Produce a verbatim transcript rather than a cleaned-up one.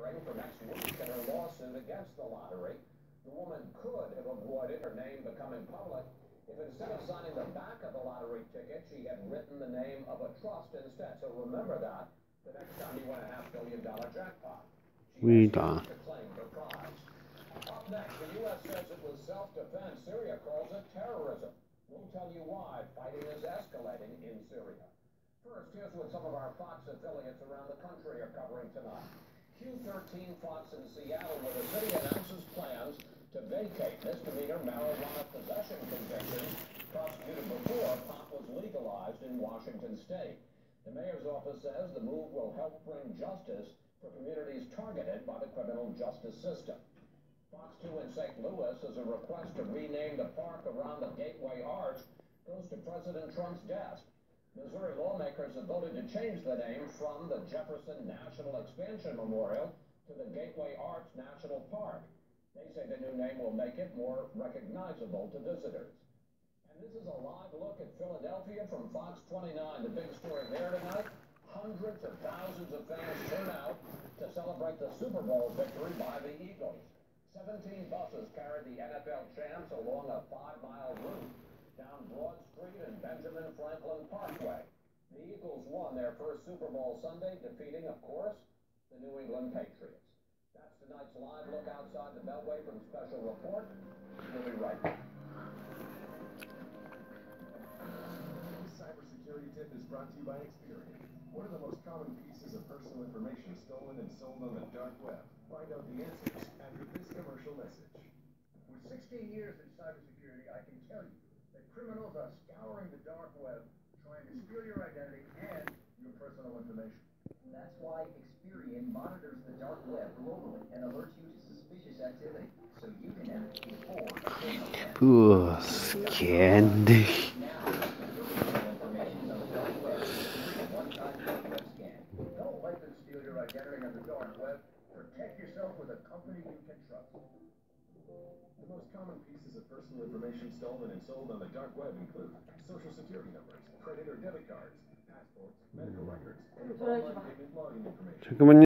hearing for next week in her lawsuit against the lottery. The woman could have avoided her name becoming public if instead of signing the back of the lottery ticket, she had written the name of a trust instead. So remember that the next time you win a half billion dollar jackpot. She has to claim her prize. Up next, the U S says it was self-defense. Syria calls it terrorism. We'll tell you why fighting is escalating in Syria. First, here's what some of our Fox affiliates around the country are covering tonight. Q thirteen Fox in Seattle, where the city announces plans to vacate misdemeanor marijuana possession convictions prosecuted before pot was legalized in Washington state. The mayor's office says the move will help bring justice for communities targeted by the criminal justice system. Fox two in Saint Louis says a request to rename the park around the Gateway Arch goes to President Trump's desk. Missouri lawmakers have voted to change the name from the Jefferson National Expansion Memorial to the Gateway Arch National Park. They say the new name will make it more recognizable to visitors. And this is a live look at Philadelphia from Fox twenty-nine. The big story there tonight, hundreds of thousands of fans turn out to celebrate the Super Bowl victory by the Eagles. seventeen buses carried the N F L champs along a five-mile route down Broad Street and Benjamin Franklin Parkway. The Eagles won their first Super Bowl Sunday, defeating, of course, the New England Patriots. That's tonight's live look outside the Beltway from Special Report. We'll be right back. This cybersecurity tip is brought to you by Experian. What are the most common pieces of personal information stolen and sold on the dark web? Find out the answers after this commercial message. With sixteen years in cybersecurity, I can tell you that criminals are scouring the dark web, trying to steal your identity and your personal information. That's why Experian monitors the dark web globally and alerts you to suspicious activity, so you can act before a criminal can. Ooh, scared. Now, information on the dark web is a one-time web scan. Don't let them steal your identity on the dark web. Protect yourself with a company you can trust. The most common pieces of personal information stolen and sold on the dark web include social security numbers, credit or debit cards, passports, medical records, and online payment login information. 잠깐만요.